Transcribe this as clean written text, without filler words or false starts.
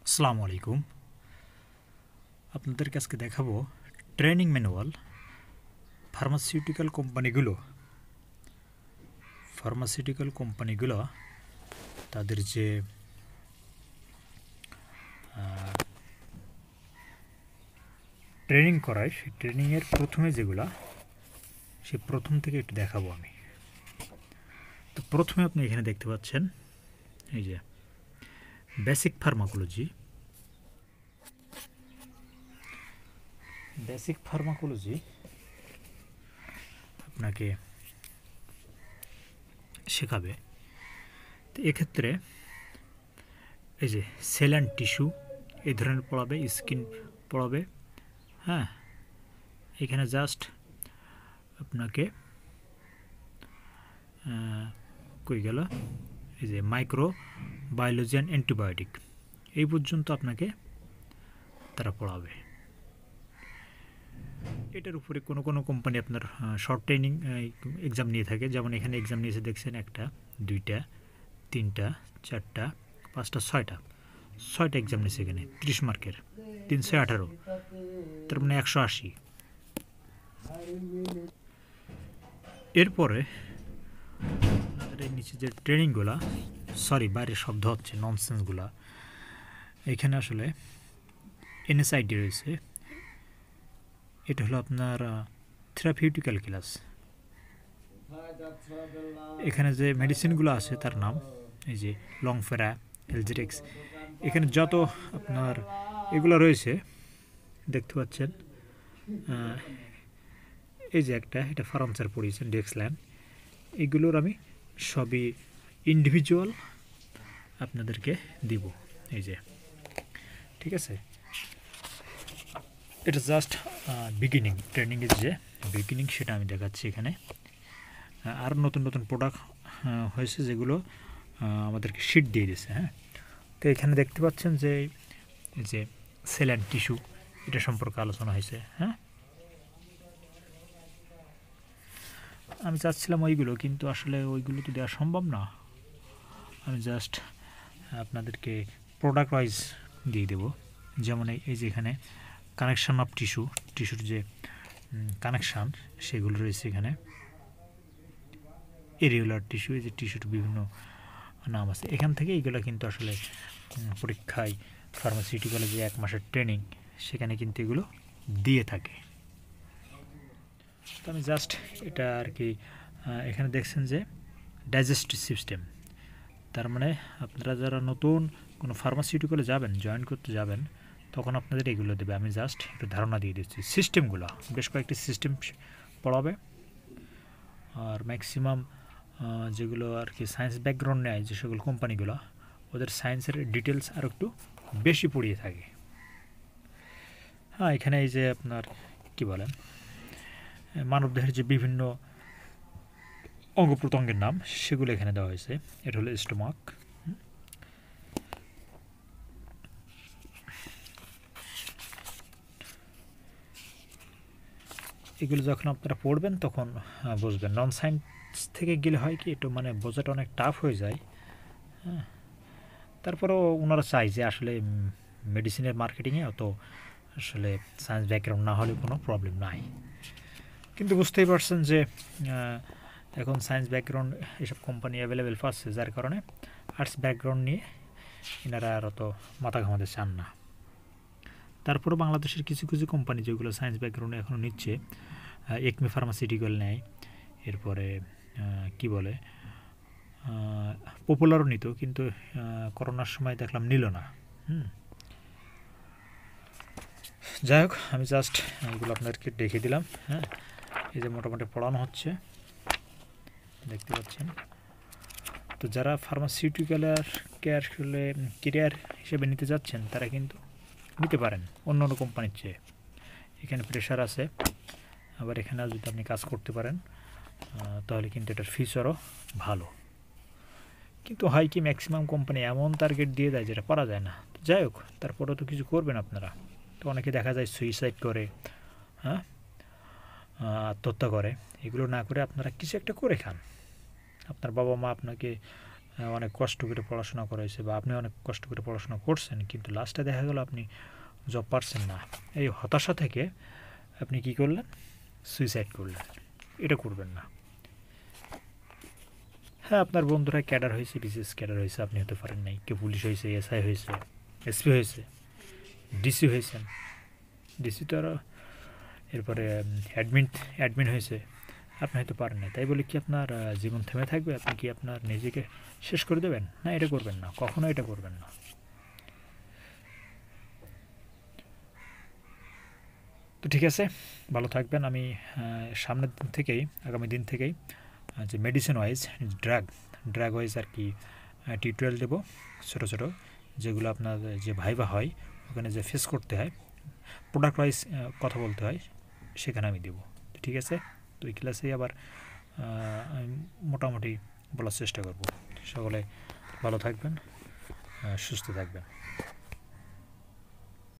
আসসালামু আলাইকুম। আপনাদেরকে আজকে দেখাবো ট্রেনিং ম্যানুয়াল ফার্মাসিউটিক্যাল কোম্পানিগুলো তাদের যে ট্রেনিং করায় সেই ট্রেনিংয়ের প্রথমে যেগুলা সেই প্রথম থেকে একটু দেখাবো আমি। তো প্রথমে আপনি এখানে দেখতে পাচ্ছেন এই যে বেসিক ফার্মাকোলজি। আপনাকে শেখাবে। তো এক্ষেত্রে এই যে সেল অ্যান্ড টিস্যু এই ধরনের পড়াবে, স্কিন পড়াবে। হ্যাঁ, এখানে জাস্ট আপনাকে কই গেল এই যে মাইক্রো বায়োলজি অ্যান্ড অ্যান্টিবায়োটিক এই পর্যন্ত আপনাকে তারা পড়াবে। এটার উপরে কোনো কোনো কোম্পানি আপনার শর্ট ট্রেনিং এক্সাম নিয়ে থাকে, যেমন এখানে এক্সাম নিয়েছে দেখছেন 1টা 2টা 3টা 4টা 5টা 6টা এক্সাম নিয়েছে এখানে 30 মার্কের 318, তার মানে 180। এরপরে আপনাদের এই নিচে যে ট্রেনিংগুলা, বাইরে শব্দ হচ্ছে ননসেন্সগুলা, এখানে আসলে এনএসআইডি রয়েছে। এটা হলো আপনার থেরাপিউটিক্যাল ক্লাস। এখানে যে মেডিসিনগুলো আছে তার নাম এই যে লংফেরা, এলজেরিক্স, এখানে যত আপনার এগুলো রয়েছে দেখতে পাচ্ছেন। এই যে এটা ফরান্সের পড়িয়েছেন ডেক্সল্যান্ড, এগুলোর আমি সবই ইন্ডিভিজুয়াল আপনাদেরকে দিব। এই যে ঠিক আছে, এটা জাস্ট বিগিনিং, ট্রেনিংয়ের যে বিগিনিং সেটা আমি দেখাচ্ছি এখানে। আর নতুন নতুন প্রোডাক্ট হয়েছে যেগুলো আমাদেরকে শিট দিয়ে দিয়েছে। হ্যাঁ, তো এখানে দেখতে পাচ্ছেন যে এই যে সেল অ্যান্ড টিস্যু এটা সম্পর্কে আলোচনা হয়েছে। হ্যাঁ, আমি চাচ্ছিলাম ওইগুলো, কিন্তু আসলে ওইগুলো তো দেওয়া সম্ভব না। আমি জাস্ট আপনাদেরকে প্রোডাক্ট ওয়াইজ দিয়ে দেব। যেমন এই যে এখানে কানেকশান অফ টিস্যুর যে কানেকশান সেগুলো রয়েছে এখানে। এরিওলার টিস্যু, এই যে টিস্যুর বিভিন্ন নাম আছে এখান থেকে। এইগুলো কিন্তু আসলে পরীক্ষায় ফার্মাসিউটিক্যালে যে 1 মাসের ট্রেনিং সেখানে কিন্তু এগুলো দিয়ে থাকে। তো আমি জাস্ট এটা আর কি এখানে দেখছেন যে ডাইজেস্টিভ সিস্টেম, তার মানে আপনারা যারা নতুন কোনো ফার্মাসিউটিক্যালে যাবেন, জয়েন করতে যাবেন, তখন আপনাদের এগুলো দেবে। আমি জাস্ট একটু ধারণা দিয়ে দিচ্ছি। সিস্টেমগুলো বেশ কয়েকটি সিস্টেম পড়াবে। আর ম্যাক্সিমাম যেগুলো আর কি সায়েন্স ব্যাকগ্রাউন্ড নেয় যে সকল কোম্পানিগুলো, ওদের সায়েন্সের ডিটেলস আর একটু বেশি পড়িয়ে থাকে। হ্যাঁ, এখানে এই যে আপনার কি বলেন মানবদেহের যে বিভিন্ন অঙ্গ প্রত্যঙ্গের নাম সেগুলো এখানে দেওয়া হয়েছে। এটা হলো স্টোমাক। এগুলো যখন আপনারা পড়বেন তখন বুঝবেন। নন সায়েন্স থেকে গেলে হয় কি একটু মানে বোঝাটা অনেক টাফ হয়ে যায়। হ্যাঁ, তারপরেও ওনারা চাই যে আসলে মেডিসিনের মার্কেটিংয়ে অত আসলে সায়েন্স ব্যাকগ্রাউন্ড না হলে কোনো প্রবলেম নাই। কিন্তু বুঝতেই পারছেন যে এখন সায়েন্স ব্যাকগ্রাউন্ড এসব কোম্পানি অ্যাভেলেবেল পাচ্ছে, যার কারণে আর্টস ব্যাকগ্রাউন্ড নিয়ে এনারা আর অত মাথা ঘামাতে চান না। তারপরে বাংলাদেশের কিছু কিছু কোম্পানি যেগুলো সায়েন্স ব্যাকগ্রাউন্ডে এখনও নিচ্ছে, একমি ফার্মাসিউটিক্যাল নেয়, এরপরে কি বলে পপুলারও নিত, কিন্তু করোনার সময় দেখলাম নিল না। যাই হোক, আমি জাস্ট এগুলো আপনাদেরকে দেখে দিলাম। হ্যাঁ, এই যে মোটামুটি পড়ানো হচ্ছে দেখতে পাচ্ছেন। তো যারা ফার্মাসিউটিক্যালের আসলে কেরিয়ার হিসেবে নিতে যাচ্ছেন তারা কিন্তু নিতে পারেন অন্য অন্য কোম্পানির চেয়ে। এখানে প্রেশার আছে, আবার এখানে যদি আপনি কাজ করতে পারেন তাহলে কিন্তু এটার ফিচারও ভালো। কিন্তু হয় কি ম্যাক্সিমাম কোম্পানি এমন টার্গেট দিয়ে দেয় যেটা পারা যায় না। তো যাই হোক, তারপরেও তো কিছু করবেন আপনারা। তো অনেকে দেখা যায় সুইসাইড করে, হ্যাঁ, আত্মহত্যা করে। এগুলো না করে আপনারা কিছু একটা করে খান। আপনার বাবা মা আপনাকে অনেক কষ্ট করে পড়াশোনা করা হয়েছে বা আপনি অনেক কষ্ট করে পড়াশোনা করছেন, কিন্তু লাস্টে দেখা গেল আপনি জব পাচ্ছেন না। এই হতাশা থেকে আপনি কি করলেন? সুইসাইড করলেন। এটা করবেন না। হ্যাঁ, আপনার বন্ধুরা ক্যাডার হয়েছে, বিসিএস ক্যাডার হয়েছে, আপনি হতে পারেন নাই। কেউ পুলিশ হয়েছে, এসআই হয়েছে, এসপি হয়েছে, ডিসি হয়েছেন। ডিসি তো আরও, এরপরে অ্যাডমিন হয়েছে, আপনি হয়তো পারেন না। তাই বলে কি আপনার জীবন থেমে থাকবে? আপনি কি আপনার নিজেকে শেষ করে দেবেন? না, এটা করবেন না, কখনো এটা করবেন না। তো ঠিক আছে, ভালো থাকবেন। আমি সামনের দিন থেকেই, আগামী দিন থেকেই যে মেডিসিন ওয়াইজ, ড্রাগ ওয়াইজ আর কি টিউটোরিয়াল দেবো, ছোটো ছোটো, যেগুলো আপনার যে ভাইবা হয় ওখানে যে ফেস করতে হয়, প্রোডাক্ট ওয়াইজ কথা বলতে হয়, সেখানে আমি দেবো। ঠিক আছে, তো এই ক্লাসেই আবার আমি মোটামুটি বলার চেষ্টা করব। সকলে ভালো থাকবেন, সুস্থ থাকবেন।